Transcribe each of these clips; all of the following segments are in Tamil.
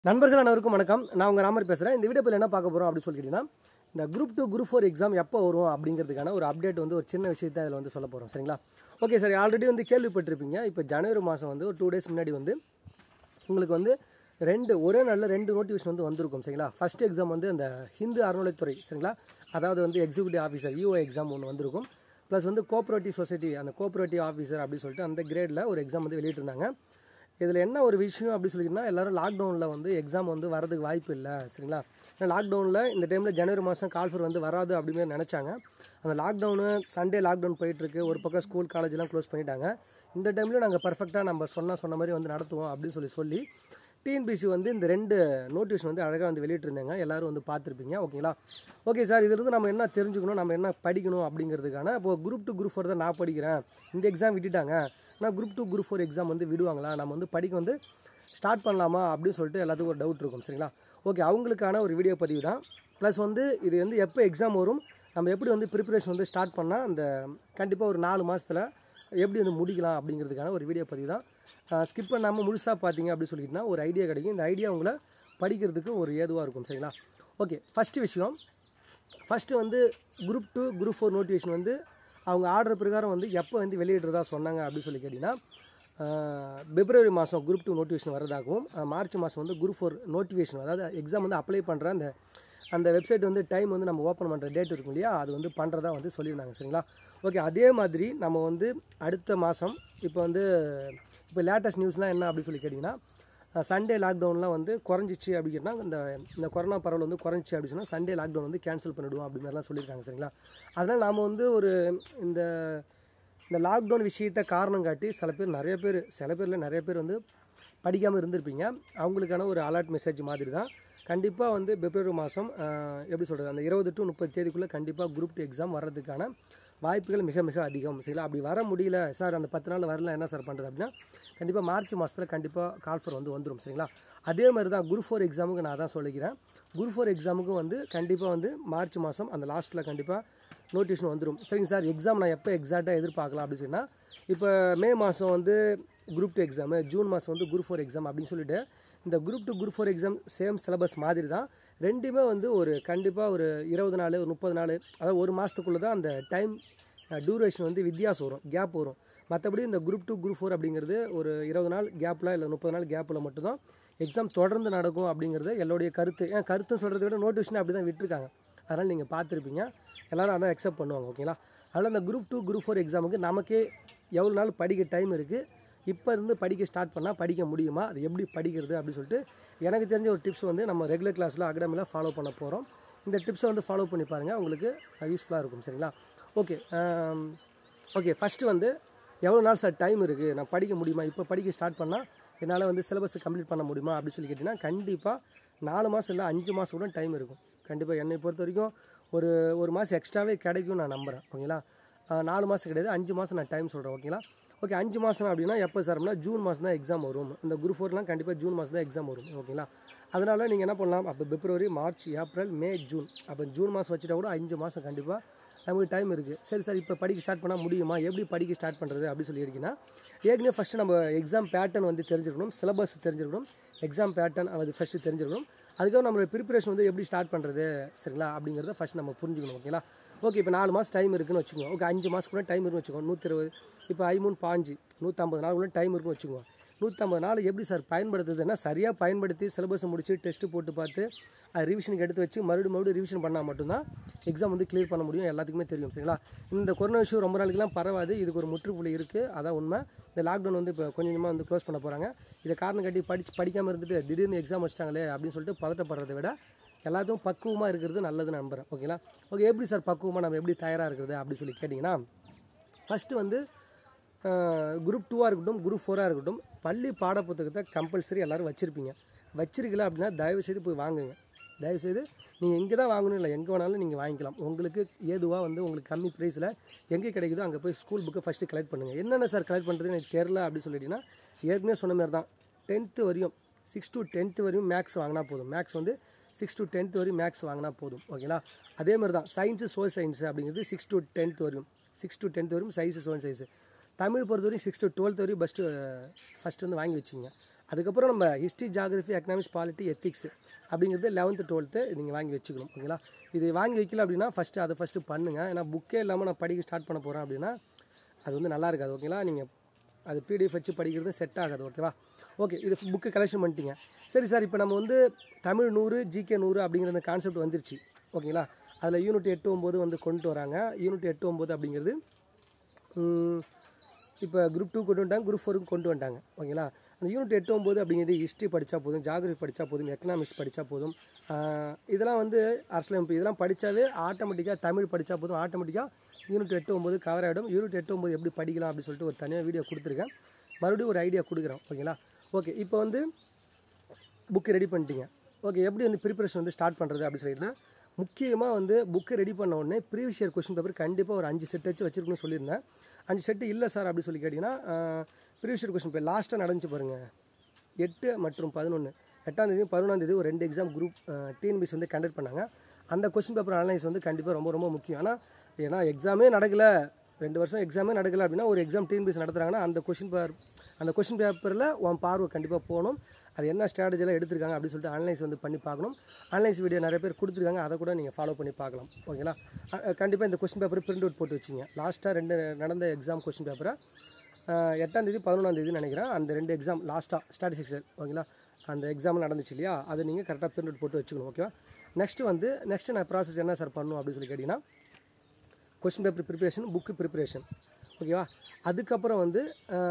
நண்பர்கள் அனைவருக்கும் வணக்கம். நான் உங்கள் ராமர் பேசுகிறேன். இந்த வீடியோ என்ன பார்க்க போகிறோம் அப்படின்னு சொல்லிக்கிட்டீங்கன்னா, இந்த குரூப் 2 குரூப் 4 எக்ஸாம் எப்போ வரும் அப்படிங்கிறதுக்கான ஒரு அப்டேட் ஒரு சின்ன விஷயத்தை அதில் சொல்ல போகிறோம். சரிங்களா? ஓகே சார், ஆல்ரெடி கேள்விப்பட்டிருப்பீங்க. இப்போ ஜனவரி மாதம் ஒரு 2 டேஸ் முன்னாடி உங்களுக்கு ஒரே நாளில் 2 நோட்டிஃபிகேஷன் வந்திருக்கும். சரிங்களா? ஃபஸ்ட் எக்ஸாம் அந்த ஹிந்து அறநிலைத்துறை, சரிங்களா, அதாவது எக்ஸிக்யூட்டிவ் ஆஃபீஸர் EO எக்ஸாம் ஒன்று வந்திருக்கும். ப்ளஸ் கோஆப்ரேட்டிவ் சொசைட்டி, அந்த கோஆப்ரேட்டிவ் ஆஃபீஸர் அப்படின்னு சொல்லிட்டு அந்த கிரேடில் ஒரு எக்ஸாம் வெளியிட்டிருந்தாங்க. இதில் என்ன ஒரு விஷயம் அப்படி சொல்லிங்கன்னா, எல்லோரும் லாக்டவுனில் எக்ஸாம் வரதுக்கு வாய்ப்பு இல்லை. சரிங்களா? ஏன்னா லாக்டவுனில் இந்த டைமில் ஜனவரி மாதம் கால்ஃபர் வராது அப்படின்னு நினச்சாங்க. அந்த லாக்டவுனு சண்டே லாக்டவுன் போயிட்டுருக்கு. ஒரு பக்கம் ஸ்கூல் காலேஜெலாம் க்ளோஸ் பண்ணிட்டாங்க. இந்த டைம்லையும் நாங்கள் பர்ஃபெக்டாக நம்ம சொன்ன மாதிரி நடத்துவோம் அப்படின்னு சொல்லி Tnpsc இந்த 2 நோட்டிஃபிகேஷன் அழகாக வெளியிட்டிருந்தாங்க. எல்லோரும் பார்த்துருப்பீங்க. ஓகேங்களா? ஓகே சார், இதிலிருந்து நம்ம என்ன தெரிஞ்சுக்கணும், நம்ம என்ன படிக்கணும் அப்படிங்கிறதுக்கான இப்போ குரூப் 2 குரூப் 4 தான் நான் படிக்கிறேன். இந்த எக்ஸாம் விட்டுட்டாங்க, ஆனால் குரூப் 2 குரூப் 4 எக்ஸாம் விடுவாங்களா, நம்ம படிக்க ஸ்டார்ட் பண்ணலாமா அப்படின்னு சொல்லிட்டு எல்லாத்துக்கும் ஒரு டவுட் இருக்கும். சரிங்களா? ஓகே, அவங்களுக்கான ஒரு வீடியோ பதிவு தான். ப்ளஸ் இது எப்போ எக்ஸாம் வரும், நம்ம எப்படி ப்ரிப்பரேஷன் ஸ்டார்ட் பண்ணால் அந்த கண்டிப்பாக ஒரு 4 மாதத்தில் எப்படி முடிக்கலாம் அப்படிங்கிறதுக்கான ஒரு வீடியோ பதிவு தான். ஸ்கிப் பண்ணாமல் முழுசாக பார்த்தீங்க அப்படின்னு சொல்லிட்டுனா ஒரு ஐடியா கிடைக்கும். இந்த ஐடியா உங்களை படிக்கிறதுக்கு ஒரு ஏதுவாக இருக்கும். சரிங்களா? ஓகே, ஃபஸ்ட்டு விஷயம், குரூப் 2 குரூப் 4 நோட்டிஃபிகேஷன் அவங்க ஆர்டர் பிரகாரம் எப்போ வெளியிடுறதா சொன்னாங்க அப்படின்னு சொல்லி கேட்டிங்கன்னா, பிப்ரவரி மாதம் குரூப் 2 நோட்டிஃபிகேஷன் வரதாகவும், மார்ச் மாதம் குரூப் 4 நோட்டிஃபிகேஷன், அதாவது எக்ஸாம் அப்ளை பண்ணுற அந்த வெப்சைட் டைம் நம்ம ஓப்பன் பண்ணுற டேட் இருக்கும் இல்லையா, அது பண்ணுறதா சொல்லியிருந்தாங்க. சரிங்களா? ஓகே, அதே மாதிரி நம்ம அடுத்த மாதம் இப்போ லேட்டஸ்ட் நியூஸ்லாம் என்ன அப்படின்னு சொல்லி கேட்டிங்கன்னா, சண்டே லாக்டவுன்லாம் குறைஞ்சிச்சு அப்படின்னா, இந்த கொரோனா பரவல் குறைஞ்சிச்சு அப்படின்னு சொன்னால் சண்டே லாக்டவுன் கேன்சல் பண்ணிவிடுவோம் அப்படி மாதிரிலாம் சொல்லியிருக்காங்க. சரிங்களா? அதனால் நாம் இந்த லாக்டவுன் விஷயத்தை காரணம் காட்டி சில பேரில் நிறைய பேர் படிக்காமல் இருந்திருப்பீங்க. அவங்களுக்கான ஒரு அலர்ட் மெசேஜ் மாதிரி தான். கண்டிப்பாக பிப்ரவரி மாதம் எப்படி சொல்கிறது, அந்த 20 to 30 தேதிக்குள்ளே கண்டிப்பாக குரூப் 2 எக்ஸாம் வர்றதுக்கான வாய்ப்புகள் மிக மிக அதிகம். சரிங்களா? அப்படி வர முடியல சார், அந்த 10 நாள் வரல, என்ன சார் பண்ணுறது அப்படின்னா, கண்டிப்பாக மார்ச் மாதத்தில் கண்டிப்பாக கால்ஃபர் வந்துடும். சரிங்களா? அதே மாதிரி தான் குரூப் 4 எக்ஸாமுக்கு நான் தான் சொல்லிக்கிறேன். குரூப் 4 எக்ஸாமுக்கு கண்டிப்பாக மார்ச் மாதம் அந்த லாஸ்ட்டில் கண்டிப்பாக நோட்டிஃபிகேஷன் வந்துடும். சரிங்க சார், எக்ஸாம் நான் எப்போ எக்ஸாக்டாக எதிர்பார்க்கலாம் அப்படின்னு சொன்னால், இப்போ மே மாதம் குரூப் 2 எக்ஸாமு, ஜூன் மாதம் குரூப் 4 எக்ஸாம் அப்படின்னு சொல்லிட்டு இந்த group 2 group 4 exam same syllabus மாதிரி தான். ரெண்டுமே ஒரு கண்டிப்பாக ஒரு 20 நாள், ஒரு 30 நாள், அதாவது ஒரு மாதத்துக்குள்ளே தான் அந்த டைம் டியூரேஷன் வித்தியாசம் வரும், கேப் வரும். மற்றபடி இந்த குரூப் 2 குரூப் 4 அப்படிங்கிறது ஒரு 20 நாள் கேப்பில் இல்லை 30 நாள் கேப்பில் மட்டும்தான் எக்ஸாம் தொடர்ந்து நடக்கும் அப்படிங்கிறது என்னுடைய கருத்து. ஏன் கருத்துன்னு சொல்கிறத விட நோட்டிஃபிகேஷன் அப்படி தான் விட்டுருக்காங்க. அதனால் நீங்கள் பார்த்துருப்பீங்க, எல்லோரும் அதான் அக்செப்ட் பண்ணுவாங்க. ஓகேங்களா? அதனால் இந்த குரூப் 2 குரூப் 4 எக்ஸாமுக்கு நமக்கே எவ்வளோ நாள் படிக்க டைம் இருக்குது, இப்போ இருந்து படிக்க ஸ்டார்ட் பண்ணால் படிக்க முடியுமா, அது எப்படி படிக்கிறது அப்படின்னு சொல்லிட்டு எனக்கு தெரிஞ்ச ஒரு டிப்ஸ் நம்ம ரெகுலர் கிளாஸில் அகாடமியில் ஃபாலோ பண்ண போகிறோம். இந்த டிப்ஸை ஃபாலோ பண்ணி பாருங்கள், உங்களுக்கு யூஸ்ஃபுல்லாக இருக்கும். சரிங்களா? ஓகே, ஃபஸ்ட்டு எவ்வளோ நாள் சார் டைம் இருக்குது, நான் படிக்க முடியுமா, இப்போ படிக்க ஸ்டார்ட் பண்ணால் என்னால் சிலபஸ் கம்ப்ளீட் பண்ண முடியுமா அப்படின்னு சொல்லி கேட்டிங்கன்னா, கண்டிப்பாக 4 மாதம் இல்லை 5 மாதம் கூட டைம் இருக்கும். கண்டிப்பாக என்னை பொறுத்த வரைக்கும் ஒரு மாதம் எக்ஸ்ட்ராவே கிடைக்கும் நான் நம்புகிறேன். ஓகேங்களா? 4 மாதம் கிடையாது, 5 மாதம் நான் டைம் சொல்கிறேன். ஓகேங்களா? ஓகே, 5 மாதம் அப்படின்னா எப்போ சார் அப்படின்னா, ஜூன் மாதம் தான் எக்ஸாம் வரும். இந்த குரூப் 4லாம் கண்டிப்பாக ஜூன் மாதம் தான் எக்ஸாம் வரும். ஓகேங்களா? அதனால் நீங்கள் என்ன பண்ணலாம், அப்போ February, March, April, May, June, அப்போ ஜூன் மாதம் வச்சுட்டா கூட 5 மாதம் கண்டிப்பாக நமக்கு டைம் இருக்குது. சரி சார், இப்போ படிக்க ஸ்டார்ட் பண்ணால் முடியுமா, எப்படி படிக்க ஸ்டார்ட் பண்ணுறது அப்படி சொல்லி எடுக்கிங்கன்னா, ஏற்கனவே ஃபஸ்ட்டு நம்ம எக்ஸாம் பேட்டர்ன் தெரிஞ்சிருக்கணும், சிலபஸ் தெரிஞ்சிருக்கணும், எக்ஸாம் பேட்டர்ன் ஃபஸ்ட்டு தெரிஞ்சிருக்கணும். அதுக்காக நம்மளோட ப்ரிப்பரேஷன் எப்படி ஸ்டார்ட் பண்ணுறது, சரிங்களா, அப்படிங்கிறத ஃபஸ்ட் நம்ம புரிஞ்சுக்கணும். ஓகேங்களா? ஓகே, இப்போ 4 மாதம் டைம் இருக்குன்னு வச்சுக்கோங்க. ஓகே, 5 மாதம் கூட டைம் இருக்குன்னு வச்சுக்கோங்க. 120, இப்போ 5 150 நாள் கூட டைம் இருக்குன்னு வச்சுக்கோங்க. 150 நாள் எப்படி சார் பயன்படுத்துறதுன்னா, சரியாக பயன்படுத்தி சிலபஸை முடிச்சு டெஸ்ட்டு போட்டு பார்த்து அது ரிவிஷனுக்கு எடுத்து வச்சு மறுபடியும் ரிவிஷன் பண்ணால் மட்டும்தான் எக்ஸாம் கிளியர் பண்ண முடியும். எல்லாத்துக்குமே தெரியும். சரிங்களா? இந்த கொரோனா விஷயம் ரொம்ப நாளைக்கெல்லாம் பரவாது, இதுக்கு ஒரு முற்றுப்புள்ளி இருக்குது. அதான் உண்மை. இந்த லாக்டவுன் இப்போ கொஞ்சமாக க்ளோஸ் பண்ண போகிறாங்க. இதை காரணம் காட்டி படிக்காமல் இருந்துட்டு திடீர்னு எக்ஸாம் வச்சிட்டாங்களே அப்படின்னு சொல்லிட்டு பதட்டப்படுறதை விட எல்லாத்துக்கும் பக்குவமாக இருக்கிறது நல்லதுன்னு நம்புகிறேன். ஓகேங்களா? ஓகே, எப்படி சார் பக்குவமாக நம்ம எப்படி தயாராக இருக்கிறது அப்படின்னு சொல்லி கேட்டிங்கன்னா, ஃபஸ்ட்டு குரூப் 2ஆக இருக்கட்டும், குரூப் 4ஆக இருக்கட்டும், பள்ளி பாடப்புத்தகத்தை கம்பல்சரி எல்லோரும் வச்சிருக்கல அப்படின்னா தயவுசெய்து போய் வாங்குங்க. தயவுசெய்து நீங்கள் எங்கே தான் வாங்கணும் இல்லை, எங்கே வேணாலும் நீங்கள் வாங்கிக்கலாம். உங்களுக்கு ஏதுவாக உங்களுக்கு கம்மி ப்ரைஸில் எங்கே கிடைக்குதோ அங்கே போய் ஸ்கூல் புக்கை ஃபஸ்ட்டு கலெக்ட் பண்ணுங்கள். என்னென்ன சார் கலெக்ட் பண்ணுறது எனக்கு தெரில அப்படின்னு சொல்லிட்டிங்கன்னா, ஏற்கனவே சொன்ன மாதிரி தான் 10th வரையும் 6 to 10th வரையும் மேக்ஸ் வாங்கினா போதும். மேக்ஸ் 6 to 10th வரையும் மேக்ஸ் வாங்கினா போதும். ஓகேங்களா? அதே மாதிரி தான் சயின்ஸு, சோஷியல் சயின்ஸு அப்படிங்கிறது 6 to 10th வரையும், 6 to 10th வரையும் சயின்ஸு, சோஷியல் சயின்ஸு. தமிழ் பொறுத்த வரையும் 6 to 12th வரையும் ஃபஸ்ட்டு வாங்கி வச்சுங்க. அதுக்கப்புறம் நம்ம history, geography, economics, polity, ethics அப்படிங்கிறது 11th 12th நீங்கள் வாங்கி வச்சுக்கணும். ஓகேங்களா? இது வாங்கி வைக்கல அப்படின்னா ஃபஸ்ட்டு பண்ணுங்கள். ஏன்னா புக்கே இல்லாமல் நான் படிக்க ஸ்டார்ட் பண்ண போகிறேன் அப்படின்னா அது வந்து நல்லா இருக்காது. ஓகேங்களா? நீங்கள் அது PDF வச்சு படிக்கிறது செட் ஆகாது. ஓகேவா? ஓகே, இது புக்கு கலெக்ஷன் பண்ணிட்டீங்க. சரி சார், இப்போ நம்ம வந்து தமிழ் 100 GK 100 அப்படிங்கிற அந்த கான்செப்ட் வந்துருச்சு. ஓகேங்களா? அதில் யூனிட் 8, 9 வந்து கொண்டு வராங்க. யூனிட் 8, 9 அப்படிங்கிறது இப்போ குரூப் 2 கொண்டு வந்துட்டாங்க, குரூப் 4க்கு கொண்டு வந்துட்டாங்க. ஓகேங்களா? அந்த யூனிட் 8, 9 அப்படிங்கிறது ஹிஸ்ட்ரி படித்தா போதும், ஜியாகிரஃபி படித்தா போதும், எக்கனாமிக்ஸ் படித்தா போதும். இதெல்லாம் வந்து அரசியலமைப்பு இதெல்லாம் படித்தாவே ஆட்டோமேட்டிக்காக தமிழ் படித்தா போதும், ஆட்டோமேட்டிக்காக யூனிட் 8, 9 கவர் ஆகிடும். யூனிட் 8, 9 எப்படி படிக்கலாம் அப்படின்னு சொல்லிட்டு ஒரு தனியாக வீடியோ கொடுத்துருக்கேன். மறுபடியும் ஒரு ஐடியா கொடுக்குறோம். ஓகேங்களா? ஓகே, இப்போ வந்து புக்கு ரெடி பண்ணிட்டீங்க. ஓகே, எப்படி வந்து ப்ரிப்பரேஷன் வந்து ஸ்டார்ட் பண்ணுறது அப்படின்னு சொல்லியிருந்தேன். முக்கியமாக வந்து புக்கு ரெடி பண்ண உடனே ப்ரீவியஸ் இயர் கொஸ்டின் பேப்பர் கண்டிப்பாக ஒரு 5 செட் வச்சுருக்கணும்னு சொல்லியிருந்தேன். 5 செட்டு இல்லை சார் அப்படின்னு சொல்லி கேட்டிங்கன்னா, ப்ரீவியஸ் இயர் கொஸ்டின் பேப்பர் லாஸ்ட்டாக நடந்துச்சு பாருங்கள், 8 மற்றும் 11, 8ஆம் தேதி 11ஆம் தேதி ஒரு 2 எக்ஸாம் குரூப் TNPSC வந்து கண்டக்ட் பண்ணாங்க. அந்த கொஸ்டின் பேப்பர் அனலைஸ் வந்து கண்டிப்பாக ரொம்ப ரொம்ப முக்கியம். ஏன்னா எக்ஸாமே நடக்கலை, 2 வருஷம் எக்ஸாமே நடக்கலை அப்படின்னா ஒரு எக்ஸாம் TNPSC நடத்துகிறாங்கன்னா அந்த கொஸ்டின் பேப்பரில் உன் பார்வை கண்டிப்பாக போகணும். அது என்ன ஸ்ட்ராட்டஜிலாம் எடுத்திருக்காங்க அப்படின்னு சொல்லிட்டு அனலைஸ் வந்து பண்ணி பார்க்கணும். அனலைஸ் வீடியோ நிறைய பேர் கொடுத்துருக்காங்க, அதை கூட நீங்கள் ஃபாலோ பண்ணி பார்க்கலாம். ஓகேங்களா? கண்டிப்பாக இந்த கொஸ்டின் பேப்பர் பிரிண்ட் அவுட் போட்டு வச்சிங்க. லாஸ்ட்டாக 2 நடந்த எக்ஸாம் கொஸ்டின் பேப்பரை 8ஆம் தேதி 11ஆம் தேதி நினைக்கிறேன், அந்த 2 எக்ஸாம் லாஸ்ட்டாக ஸ்டாட்டிஸ்டிக்ஸ். ஓகேங்களா? அந்த எக்ஸாம் நடந்துச்சு இல்லையா, அதை நீங்கள் கரெக்டாக பிரிண்ட் அவுட் போட்டு வச்சுக்கணும். ஓகேவா? நெக்ஸ்ட்டு நான் ப்ராசஸ் என்ன சார் பண்ணணும் அப்படின்னு சொல்லி கேட்டிங்கன்னா, question paper preparation, book preparation. ஓகேவா? அதுக்கப்புறம் வந்து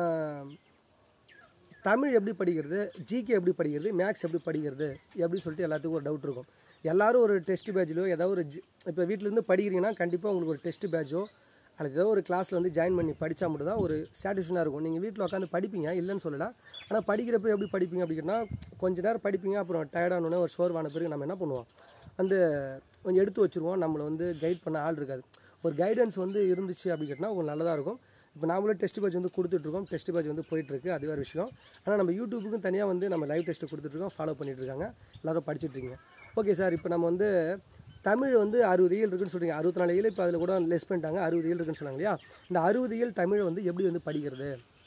தமிழ் எப்படி படிக்கிறது, ஜிகே எப்படி படிக்கிறது, மேக்ஸ் எப்படி படிக்கிறது எப்படி சொல்லிட்டு எல்லாத்துக்கும் ஒரு டவுட் இருக்கும். எல்லோரும் ஒரு டெஸ்ட் பேட்சிலோ ஏதாவது ஒரு இப்போ வீட்டிலேருந்து படிக்கிறீங்கன்னா கண்டிப்பாக உங்களுக்கு ஒரு டெஸ்ட் பேட்சோ அல்லது ஏதோ ஒரு கிளாஸில் வந்து ஜாயின் பண்ணி படித்தா மட்டும் தான் ஒரு சாட்டிஸ்ஃபேக்ஷனாக இருக்கும். நீங்கள் வீட்டில் உட்காந்து படிப்பீங்க, இல்லைன்னு சொல்லலை. ஆனால் படிக்கிறப்ப எப்படி படிப்பீங்க அப்படின்னா, கொஞ்சம் நேரம் படிப்பீங்க, அப்புறம் டயர்டானோடனே ஒரு சோர்வான பிறகு நம்ம என்ன பண்ணுவோம், அந்த கொஞ்சம் எடுத்து வச்சுருவோம். நம்மளை வந்து கைட் பண்ண ஆள் இருக்காது. ஒரு கைடன்ஸ் வந்து இருந்துச்சு அப்படின்னு கேட்டால் உங்களுக்கு நல்லதாக இருக்கும். இப்போ நாமளே டெஸ்ட் பேட்ச் வந்து கொடுத்துட்ருக்கோம், டெஸ்ட் பேட்ச் வந்து போயிட்டுருக்கு, அது வேறு விஷயம். ஆனால் நம்ம யூடியூப்புக்கும் தனியாக வந்து நம்ம லைவ் டெஸ்ட்டு கொடுத்துட்ருக்கோம், ஃபாலோ பண்ணிகிட்ருக்காங்க, எல்லோரும் படிச்சுட்ருக்கீங்க. ஓகே சார், இப்போ நம்ம வந்து தமிழ் வந்து 60 இயல் இருக்குன்னு சொல்கிறீங்க, 64 இயல் இப்போ அதில் கூட லெஸ் பண்ணிட்டாங்க, 60 இயல் இருக்குன்னு சொன்னாங்க இல்லையா. இந்த 60 இயல் தமிழை வந்து எப்படி வந்து படிக்கிறது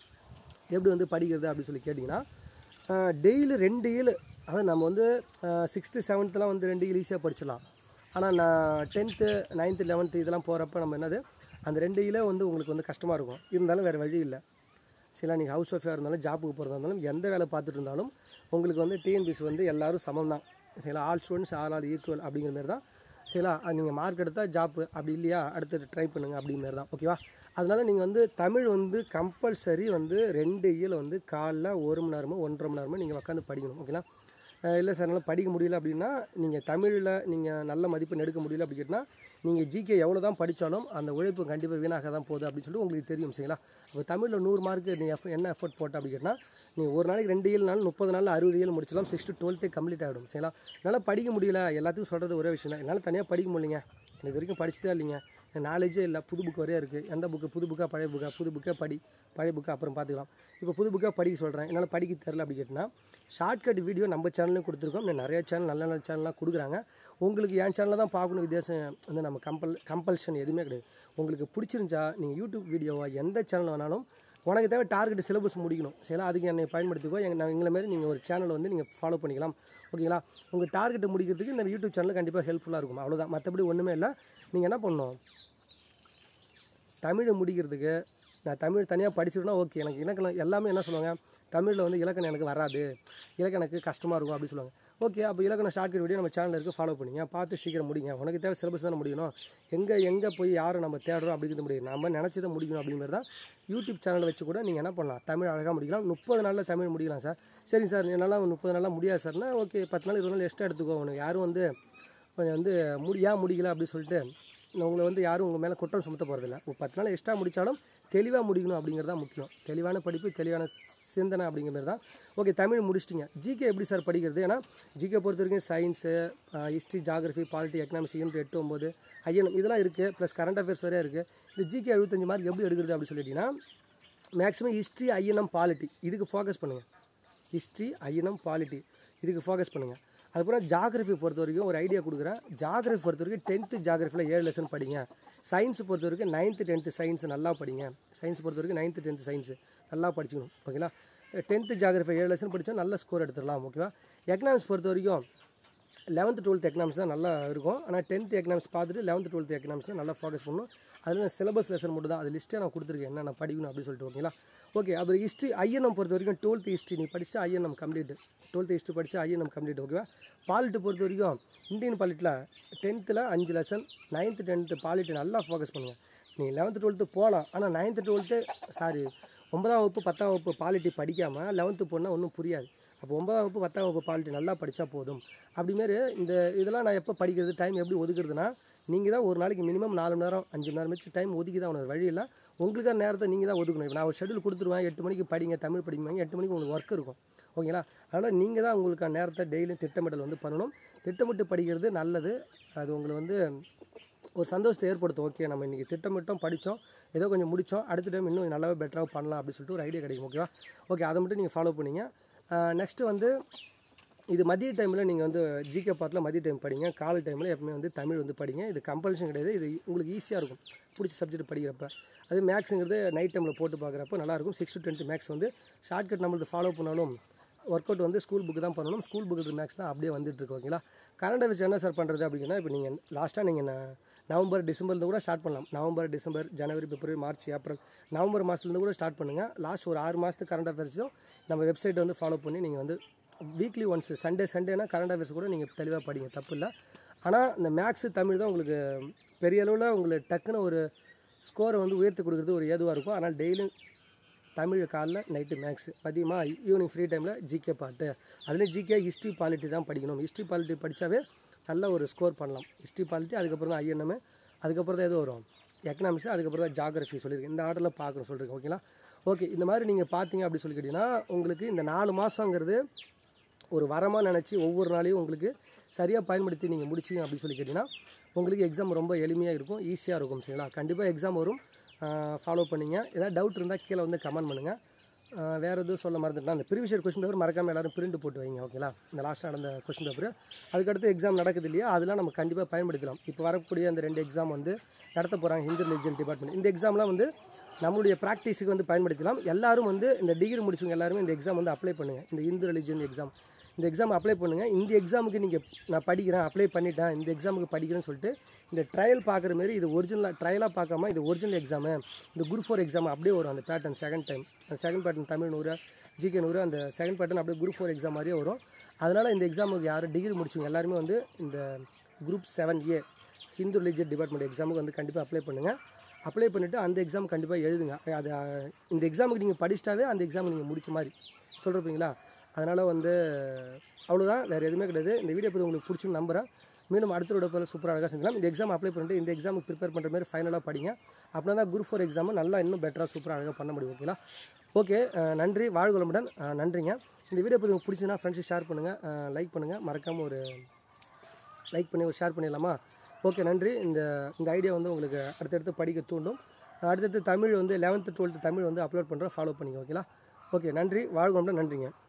அப்படின்னு சொல்லி கேட்டிங்கன்னா, டெய்லி 2 இயல், அதாவது நம்ம வந்து 6th 7thலாம் வந்து 2 இயல் ஈஸியாக படிச்சிடலாம். ஆனால் நான் 10th 9th 11th இதெல்லாம் போகிறப்ப நம்ம என்னது அந்த 2 இயலே வந்து உங்களுக்கு வந்து கஷ்டமாக இருக்கும். இருந்தாலும் வேறு வழி இல்லை. சரிங்களா? நீங்கள் ஹவுஸ் ஒய்ஃபாக இருந்தாலும், ஜாப்புக்கு போகிறதா இருந்தாலும், எந்த வேலை பார்த்துட்டு இருந்தாலும் உங்களுக்கு வந்து TNPSC வந்து எல்லோரும் சமம் தான். சரிங்களா? ஆல் ஸ்டூடெண்ட்ஸ் ஆல் ஈக்குவல் அப்படிங்கிற மாதிரி தான். சரிங்களா? நீங்கள் மார்க் எடுத்தால் ஜாப்பு, அப்படி இல்லையா அடுத்து ட்ரை பண்ணுங்கள் அப்படிங்கிற மாதிரி தான். ஓகேவா? அதனால் நீங்கள் வந்து தமிழ் வந்து கம்பல்சரி வந்து 2 இயல் வந்து காலைல 1 மணி நேரமோ 1.5 மணி நேரமோ நீங்கள் உட்காந்து படிக்கணும். ஓகேங்களா? இல்லை சார் என்னால் படிக்க முடியல அப்படின்னா, நீங்கள் தமிழில் நீங்கள் நல்ல மதிப்பெண் எடுக்க முடியல அப்படி கேட்டால், நீங்கள் ஜிகே எவ்வளோ தான் படித்தாலும் அந்த உழைப்பு கண்டிப்பாக வீணாக தான் போகுது அப்படின்னு சொல்லிட்டு உங்களுக்கு தெரியும். சரிங்களா? இப்போ தமிழில் 100 மார்க்கு நீ என்ன எஃபர்ட் போட்ட அப்படி கேட்டால், நீங்கள் ஒரு நாளைக்கு 2 இயல் நாள் 30 நாளில் 60 இயல் முடிச்சலாம், 6 to 12 கம்ப்ளீட் ஆகிடும். சரிங்களா? என்னால் படிக்க முடியல, எல்லாத்துக்கும் சொல்கிறது ஒரே விஷயம் தான், என்னால் தனியாக படிக்க முடியலைங்க, எனக்கு இது வரைக்கும் படிச்சதே இல்லைங்க, எனக்கு நாலேஜே இல்லை, புது புக்கு வரையா இருக்குது, எந்த புக்கு, புது புக்காக பழைய புக்கா, புது புக்கை படி, பழைய புக்கை அப்புறம் பார்த்துக்கலாம், இப்போ புது புக்காக படிக்க சொல்கிறேன், என்னால் படிக்க தெரில அப்படி கேட்டிங்கன்னா, ஷார்ட்கட் வீடியோ நம்ம சேனல்லையும் கொடுத்துருக்கோம், நிறைய சேனல் நல்ல நல்ல சேனல்லாம் கொடுக்குறாங்க. உங்களுக்கு என் சேனலில் தான் பார்க்கணும், வித்தியாசம் வந்து நம்ம கம்பல்ஷன் எதுவுமே கிடையாது. உங்களுக்கு பிடிச்சிருந்துச்சா நீங்கள் யூடியூப் வீடியோவா எந்த சேனல் வேணாலும், உனக்கு தேவை டார்கெட் சிலபஸ் முடிக்கணும். சரிங்களா? அதுக்கு என்னை பயன்படுத்திக்கோ. எங்களை மாதிரி நீங்கள் ஒரு சேனல் வந்து நீங்கள் ஃபாலோ பண்ணிக்கலாம். ஓகேங்களா? உங்கள் டார்கெட்டை முடிக்கிறதுக்கு இந்த யூடியூப் சேனல் கண்டிப்பாக ஹெல்ப்ஃபுல்லாக இருக்கும். அவ்வளோதான், மற்றபடி ஒன்றுமே இல்லை. நீங்கள் என்ன பண்ணணும், தமிழை முடிக்கிறதுக்கு நான் தமிழ் தனியாக படிச்சிருந்தா ஓகே, எனக்கு இலக்கணம் எல்லாமே என்ன சொல்லுவாங்க, தமிழில் வந்து இலக்கணம் எனக்கு வராது, இலக்கணம் எனக்கு கஷ்டமாக இருக்கும் அப்படின்னு சொல்லுவாங்க. ஓகே, அப்போ இலக்கணம் ஷார்ட்கட் வீடியோ நம்ம சேனலில் இருக்குது, ஃபாலோ பண்ணிங்க, பார்த்து சீக்கிரம் முடிங்க. உனக்கு தேவை சிலபஸ் தானே முடியணும், எங்கே போய் யாரை நம்ம தேடுறோம் அப்படிங்கிறது முடியும், நம்ம நினச்சதை முடிக்கணும் அப்படிங்கிறது தான். யூடியூப் சேனலை வச்சு கூட நீங்கள் என்ன பண்ணலாம், தமிழ் அழகாக முடிக்கலாம். 30 நாளில் தமிழ் முடிக்கலாம் சார். சரிங்க சார், என்னால் 30 நாளாக முடியாது சார்னா ஓகே, 10 நாள் 20 நாள் எக்ஸ்ட்ரா எடுத்துக்கோ. உனக்கு யாரும் வந்து ஏன் முடிக்கல அப்படின்னு சொல்லிட்டு உங்களை வந்து யாரும் உங்கள் மேலே குற்றம் சுமத்த போகிறதில்ல. 10 நாள் எக்ஸ்ட்ரா முடித்தாலும் தெளிவாக முடிக்கணும் அப்படிங்கிறது தான் முக்கியம். தெளிவான படிப்பு, தெளிவான சிந்தனை அப்படிங்கிற மாதிரி தான். ஓகே, தமிழ் முடிச்சிட்டிங்க. ஜிகே எப்படி சார் படிக்கிறது? ஏன்னா ஜிகே பொறுத்த வரைக்கும் science, history, geography, polity, economics, unit 8, 9, INM இதெல்லாம் இருக்குது, ப்ளஸ் கரண்ட் அஃபேர்ஸ் வரையா இருக்குது. இந்த ஜிகே 75 மார்க் எப்படி எடுக்கிறது அப்படின்னு சொல்லிட்டிங்கன்னா, மேக்ஸிமம் ஹிஸ்ட்ரி, ஐஎன்எம், பாலிட்டி இதுக்கு ஃபோக்கஸ் பண்ணுங்கள். ஹிஸ்ட்ரி, ஐஎன்எம், பாலிட்டி இதுக்கு ஃபோக்கஸ் பண்ணுங்கள். அதுக்கப்புறம் ஜியாகிரஃபி பொறுத்த வரைக்கும் ஒரு ஐடியா கொடுக்குறேன். ஜியாகிரஃபி பொறுத்த வரைக்கும் 10th ஜியாகிரஃபியில் 7 லெசன் படிங்க. சயின்ஸ் பொறுத்த வரைக்கும் 9th 10th சயின்ஸ் நல்லா படிங்க. சயின்ஸ் பொறுத்த வரைக்கும் 9th 10th சயின்ஸ் நல்லா படிச்சுக்கணும். ஓகேங்களா? 10th ஜியாகிரஃபி 7 லெசன் படித்தா நல்ல ஸ்கோர் எடுத்துடலாம். ஓகேவா? எக்கனாமிக்ஸ் பொறுத்த வரைக்கும் 11th 12th எக்கனாமிக்ஸ் தான் நல்லா இருக்கும். ஆனால் 10th எக்கனாமிக்ஸ் பார்த்துட்டு 11th 12th எக்கனாமிக்ஸ் தான் நல்லா ஃபோக்கஸ் பண்ணணும். அதில் சிலபஸ் லெசன் மட்டும் தான், அது லிஸ்ட்டே நான் கொடுத்துருக்கேன் என்ன நான் படிக்கணும் அப்படின்னு சொல்லிட்டு. ஓகேங்களா? ஓகே. அப்புறம் ஹிஸ்ட்ரி ஐஎன்எம் பொறுத்த வரைக்கும் 12th ஹிஸ்ட்ரி நீ படிச்சுட்டு ஐஎன்எம் கம்ப்ளீட். 12th ஹிஸ்ட்ரி படித்தா ஐஎன்எம் கம்ப்ளீட். ஓகேவா? பாலிட்டி பொறுத்த வரைக்கும் இந்தியன் பாலிட்டியில் 10th 5 lesson, 9th 10th polity நல்லா ஃபோக்கஸ் பண்ணுங்கள். நீ 11th 12th போகலாம், ஆனால் 9th 12th 9ஆம் வகுப்பு 10ஆம் வகுப்பு பாலிட்டி படிக்காமல் 11th போனால் ஒன்றும் புரியாது. அப்போ 9ஆம் வகுப்பு 10ஆம் வகுப்பு பாலிட்டி நல்லா படித்தா போதும். அப்படிமாரி இந்த இதெல்லாம் நான் எப்போ படிக்கிறது, டைம் எப்படி ஒதுக்குறதுனா, நீங்கள் தான் ஒரு நாளைக்கு மினிமம் 4 மணி நேரம் 5 மணி நேரம் வச்சு டைம் ஒதுக்கி தான் உனக்கு வழி இல்லை. உங்களுக்கான நேரத்தை நீங்கள் தான் ஒதுக்கணும். இப்போ நான் ஒரு ஷெட்யூல் கொடுத்துருவேன், 8 மணிக்கு படிங்க தமிழ் படிப்பாங்க, 8 மணிக்கு உங்களுக்கு ஒர்க் இருக்கும். ஓகேங்களா? அதனால் நீங்கள் தான் உங்களுக்கான நேரத்தை டெய்லியும் திட்டமிடல் வந்து பண்ணணும். திட்டமிட்டு படிக்கிறது நல்லது. அது உங்களுக்கு ஒரு சந்தோஷத்தை ஏற்படுத்தும். ஓகே, நம்ம இன்றைக்கி திட்டமிட்டோம், படித்தோம், ஏதோ கொஞ்சம் முடித்தோம், அடுத்த டைம் இன்னும் நல்லாவே பெட்டராக பண்ணலாம் அப்படின்னு சொல்லிட்டு ஒரு ஐடியா கிடைக்கும். ஓகேவா? ஓகே, அதை மட்டும் நீங்கள் ஃபாலோ பண்ணிங்க. நெக்ஸ்ட்டு இது மதிய டைமில் நீங்கள் ஜிகே பார்ட்டில் மதிய டைம் படிங்க. காலை டைமில் எப்பவுமே தமிழ் படிங்க. இது கம்பல்ஷன் கிடையாது. இது உங்களுக்கு ஈஸியாக இருக்கும் பிடிச்ச சப்ஜெக்ட் படிக்கிறப்ப. அது மேக்ஸுங்கிறது நைட் டைமில் போட்டு பார்க்குறப்ப நல்லாயிருக்கும். 6 to 10 மேக்ஸ் ஷார்ட்கட் நம்மளுக்கு ஃபாலோ பண்ணாலும் ஒர்க் அவுட் ஸ்கூல் புக்கு தான் பண்ணணும். ஸ்கூல் புக்கு மேக்ஸ் தான் அப்படியே வந்துட்டுருக்கு. ஓகேங்களா? கரண்ட் அஃபேர்ஸ் என்ன சார் பண்ணுறது அப்படின்னா, இப்போ நீங்கள் லாஸ்ட்டாக நீங்கள் நவம்பர் டிசம்பர்லேருந்து கூட ஸ்டார்ட் பண்ணலாம். November December January February March April November மாதத்துலேருந்து கூட ஸ்டார்ட் பண்ணுங்கள். லாஸ்ட் ஒரு 6 மாதத்துக்கு கரண்ட் அஃபேர்ஸும் நம்ம வெப்சைட்டை ஃபாலோ பண்ணி நீங்கள் வீக்லி ஒன்ஸ் சண்டேனா கரண்ட் அஃபேர்ஸ் கூட நீங்கள் தெளிவாக படிங்க, தப்பு இல்லை. ஆனால் இந்த மேக்ஸு தமிழ் தான் உங்களுக்கு பெரிய அளவில் உங்களுக்கு டக்குன்னு ஒரு ஸ்கோரை உயர்த்தி கொடுக்குறது ஒரு ஏதுவாக இருக்கும். ஆனால் டெய்லியும் தமிழ் காலைல நைட்டு மேக்ஸு, மதியமாக ஈவினிங் ஃப்ரீ டைமில் ஜிகே பாட்டு, அதுலேயும் ஜிகே ஹிஸ்ட்ரி பாலிட்டி தான் படிக்கணும். ஹிஸ்ட்ரி பாலிட்டி படித்தாவே நல்ல ஒரு ஸ்கோர் பண்ணலாம். ஹிஸ்ட்ரி பாலிட்டி, அதுக்கப்புறம் தான் ஐஎன்எம், அதுக்கப்புறம் தான் வரும் எக்கனாமிக்ஸ், அதுக்கப்புறம் தான் ஜாகிரஃபி சொல்லியிருக்கேன். இந்த ஆர்டரில் பார்க்கணும் சொல்லியிருக்கேன். ஓகேங்களா? ஓகே, இந்த மாதிரி நீங்கள் பார்த்தீங்க அப்படி சொல்லி கேட்டிங்கன்னா, உங்களுக்கு இந்த 4 மாதங்கிறது ஒரு வரமாக நினச்சி ஒவ்வொரு நாளையும் உங்களுக்கு சரியாக பயன்படுத்தி நீங்கள் முடிச்சிங்க அப்படின்னு சொல்லி கேட்டிங்கன்னா, உங்களுக்கு எக்ஸாம் ரொம்ப எளிமையாக இருக்கும், ஈஸியாக இருக்கும். சரிங்களா? கண்டிப்பாக எக்ஸாம் வரும், ஃபாலோ பண்ணிங்க. ஏதாவது டவுட் இருந்தால் கீழே கமெண்ட் பண்ணுங்கள். வேறு எதுவும் சொல்ல மறந்துட்டா, அந்த ப்ரீவியஸ் இயர் கொஸ்டின் பேப்பர் மறக்காமல் எல்லோரும் பிரிண்ட் போட்டு வைங்க. ஓகேங்களா? இந்த லாஸ்ட்டாக நடந்த கொஸ்டின் பேப்பர், அதுக்கடுத்து எக்ஸாம் நடக்குது இல்லையா, அதெல்லாம் நம்ம கண்டிப்பாக பயன்படுத்தலாம். இப்போ வரக்கூடிய அந்த 2 எக்ஸாம் நடத்த போகிறாங்க, ஹிந்து ரிலிஜன் டிபார்ட்மெண்ட். இந்த எக்ஸாம்லாம் நம்மளுடைய ப்ராக்டிஸுக்கு பயன்படுத்தலாம். எல்லோரும் இந்த டிகிரி முடிச்சவங்க எல்லாருமே இந்த எக்ஸாம் அப்ளை பண்ணுங்கள். இந்த ஹிந்து ரிலிஜன் எக்ஸாம், இந்த எக்ஸாம் அப்ளை பண்ணுங்கள். இந்த எக்ஸாமுக்கு நீங்கள் நான் படிக்கிறேன், அப்ளை பண்ணிட்டேன், இந்த எக்ஸாமுக்கு படிக்கிறேன்னு சொல்லிட்டு இந்த ட்ரையல் பார்க்குற மாரி இது ஒரிஜினலாக ட்ரையலாக பார்க்காம இது ஒரிஜினல் எக்ஸாமு, இந்த குரூப் 4 எக்ஸாம் அப்படியே வரும். அந்த பேட்டர்ன் செகண்ட் டைம், அந்த செகண்ட் பேட்டர்ன் தமிழ் 100 ஜிகே 100, அந்த செகண்ட் பேட்டர்ன் அப்படியே குரூப் 4 எக்ஸாம் மாதிரியே வரும். அதனால் இந்த எக்ஸாமுக்கு யாரும் டிகிரி முடிச்சவங்க எல்லாருமே இந்த group 7A Hindu religion department எக்ஸாமுக்கு கண்டிப்பாக அப்ளை பண்ணுங்கள். அப்ளை பண்ணிவிட்டு அந்த எக்ஸாம் கண்டிப்பாக எழுதுங்க. அது இந்த எக்ஸாமுக்கு நீங்கள் படிச்சிட்டாவே அந்த எக்ஸாமுக்கு நீங்கள் முடிச்ச மாதிரி சொல்கிறீங்களா? அதனால் அவ்வளோதான், வேறு எதுவுமே கிடையாது. இந்த வீடியோ பற்றி உங்களுக்கு பிடிச்சுன்னு நம்புகிறேன். மீண்டும் அடுத்த வீடியோ சூப்பராக அழகாக செஞ்சுக்கலாம். இந்த எக்ஸாம் அப்ளை பண்ணிட்டு இந்த எக்ஸாமுக்கு ப்ரிப்பேர் பண்ணுற மாதிரி ஃபைனலாக படிங்க. அப்படின்னா தான் குரூப் 4 எக்ஸாமை நல்லா இன்னும் பெட்டராக சூப்பராக அழகாக பண்ண முடியும். ஓகேங்களா? ஓகே, நன்றி, வாழ்க வளமுடன். நன்றிங்க. இந்த வீடியோ பற்றி உங்களுக்கு பிடிச்சுன்னா ஃப்ரெண்ட்ஸுக்கு ஷேர் பண்ணுங்கள், லைக் பண்ணுங்கள், மறக்காமல் ஒரு லைக் பண்ணி ஒரு ஷேர் பண்ணிடலாமா? ஓகே, நன்றி. இந்த ஐடியா உங்களுக்கு அடுத்தடுத்து படிக்க தூண்டும். அடுத்தடுத்து Tamil 11th 12th Tamil upload பண்ணுறேன், ஃபாலோ பண்ணிங்க. ஓகேங்களா? ஓகே, நன்றி, வாழ்க வளமுடன். நன்றிங்க.